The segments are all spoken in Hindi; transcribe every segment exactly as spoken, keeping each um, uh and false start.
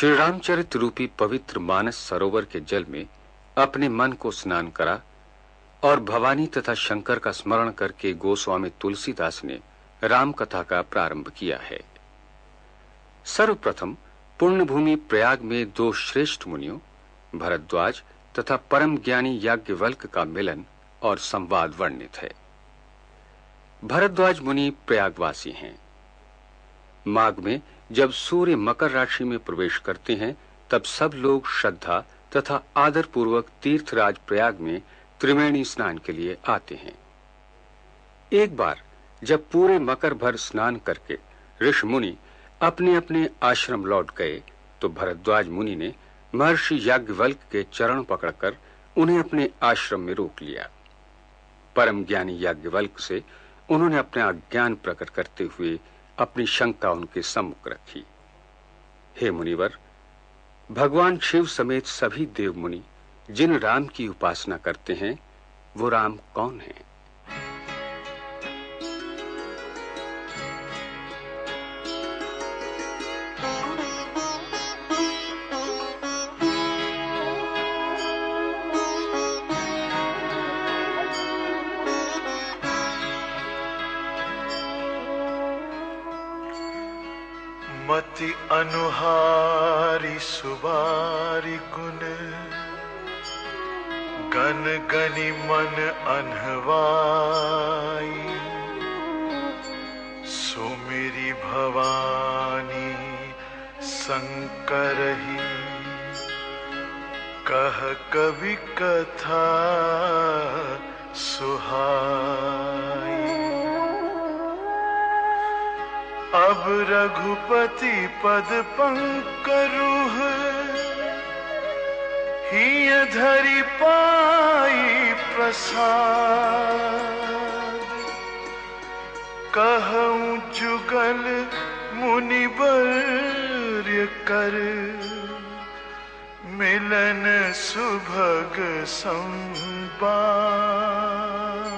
श्री रामचरित रूपी पवित्र मानस सरोवर के जल में अपने मन को स्नान करा और भवानी तथा शंकर का स्मरण करके गोस्वामी तुलसीदास ने राम कथा का प्रारंभ किया है। सर्वप्रथम पुण्य भूमि प्रयाग में दो श्रेष्ठ मुनियों भरद्वाज तथा परम ज्ञानी याज्ञवल्क्य का मिलन और संवाद वर्णित है। भरद्वाज मुनि प्रयागवासी हैं। माघ में जब सूर्य मकर राशि में प्रवेश करते हैं तब सब लोग श्रद्धा तथा आदर पूर्वक तीर्थराज प्रयाग में त्रिवेणी स्नान के लिए आते हैं। एक बार जब पूरे मकर भर स्नान करके ऋषि मुनि अपने अपने आश्रम लौट गए तो भरद्वाज मुनि ने महर्षि याज्ञवल्क्य के चरण पकड़कर उन्हें अपने आश्रम में रोक लिया। परम ज्ञानी याज्ञवल्क्य से उन्होंने अपना अज्ञान प्रकट करते हुए अपनी शंका उनके सम्मुख रखी। हे मुनिवर, भगवान शिव समेत सभी देव मुनि जिन राम की उपासना करते हैं वो राम कौन है? मति अनुहारी सुबारी गुण गन गनि मन अनहवाई सुमिरी भवानी शंकर ही कह कवि कथा सुहाई। अब रघुपति पद पंकरुह ही धरि पाई प्रसाद कहूं जुगल मुनिवर्य कर मिलन सुभग संवाद।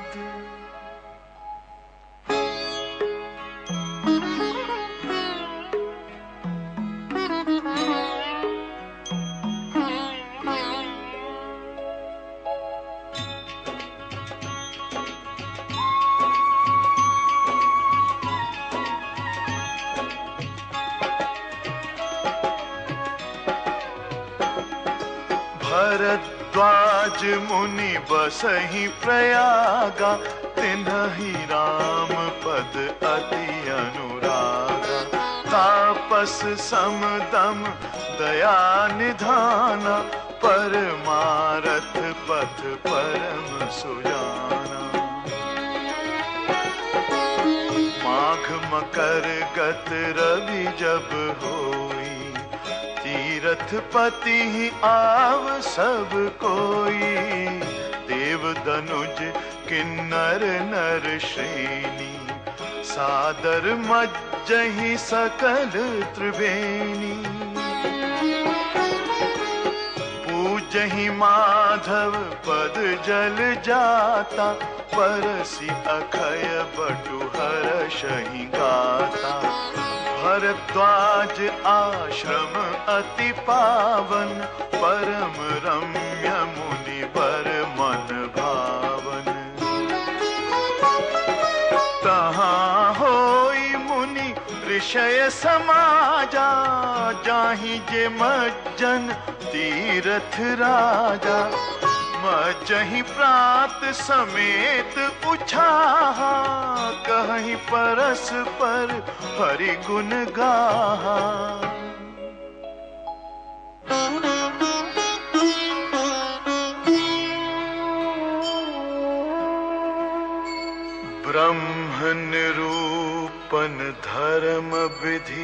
भरद्वाज मुनि बसहि प्रयागा तिन्हि राम पद अति अनुरागा। तापस समदम दया निधाना परमारथ पथ परम सुजाना। माघ मकर गत रवि जब होई तीरथ पति ही आव सब कोई। देव दनुज किन्नर नर श्रेणी सादर मज्जहि सकल त्रिवेणी। पूजहि माधव पद जल जाता परसि अखय बटु हर्षहि गाता। भरद्वाज आश्रम अति पावन परम रम्य मुनि बर मन भावन। तहाँ होई मुनि ऋषय समाजा जाहि जे मज्जन तीरथ राजा। मज्जहि प्रात समेत उछाहा कहीं परस्पर हरि गुण गाहा। ब्रह्म निरूपण धर्म विधि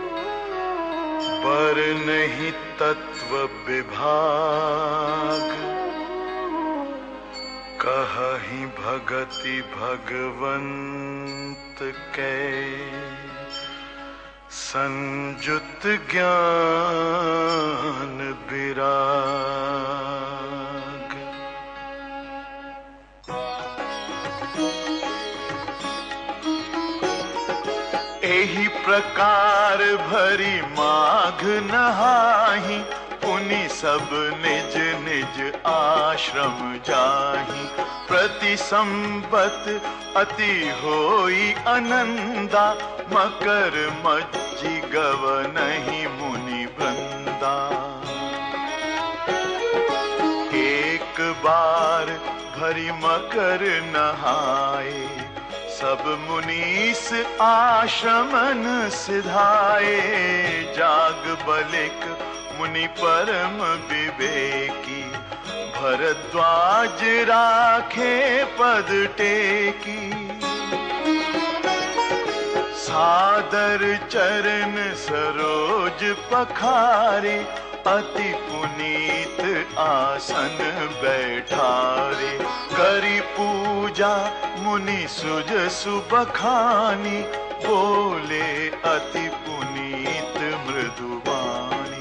बर नहीं तत्व विभाग। कहहि भगति भगवंत कै संजुत ज्ञान विराग। एही प्रकार भरी माघ नहाही, पुनि सब निज निज आश्रम जाही। प्रति संबत अति होई आनंदा, मकर मज्जी गवनहि मुनि वृंदा। एक बार भरी मकर नहाए, सब मुनीस आश्रमन सिधाए। जाग बलिक मुनि परम विवेकी, भरद्वाज राखे पद टेकी। सादर चरण सरोज पखारे, अति पुनीत आसन बैठारे। करी पूजा मुनि सुजसु बखानी, बोले अति पुनीत मृदुवाणी।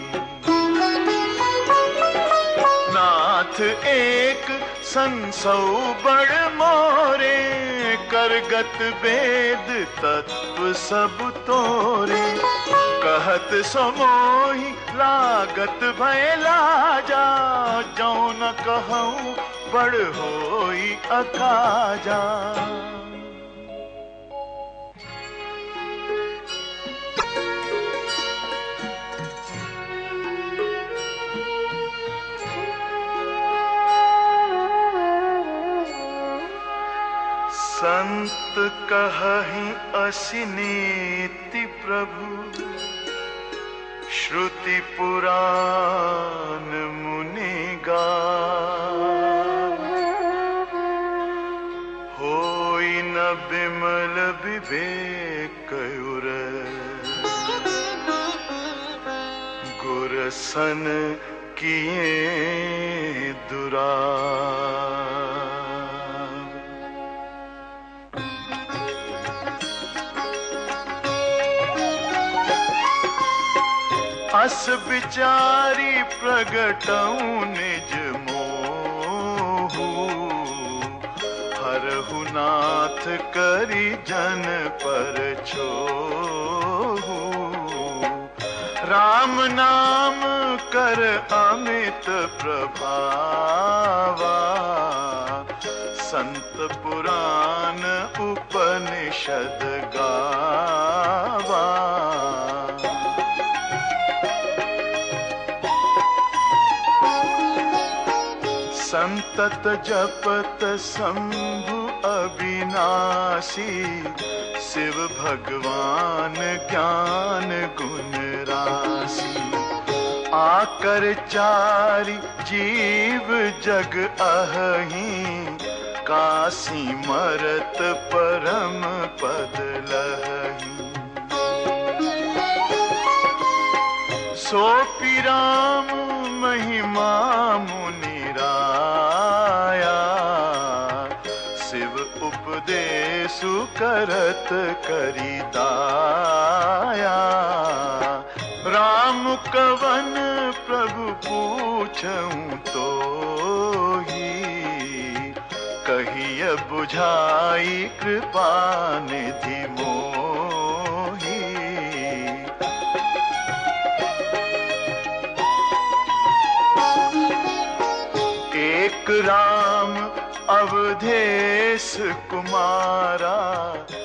नाथ एक संसौ बड़ मोरे, करगत वेद तत्व सब तोरे। कहत समोहि लागत भय लाजा, जौ न कहूँ बड़ होई अकाजा। संत कहहि असि नीति प्रभु, श्रुति पुराण मुनि गाए। होई न बिमल विवेक उर, गुर सन किए दुराए। अस विचारी प्रगटऊ निज मोहु, हरहु नाथ करी जन पर छोहु। राम नाम कर अमित प्रभावा, संत पुराण उपनिषद गावा। संतत जपत शंभु अविनाशी, शिव भगवान ज्ञान गुण राशि। आकर चारि जीव जग अहि, काशी मरत परम पद लहहि। सोपि राम महिमा मुनि राया, शिव उपदेशु करत करि दाया। राम कवन प्रभु पूछऊं तोहि, कहिय बुझाई कृपा निधि मोहि। एक राम अवधेश कुमारा,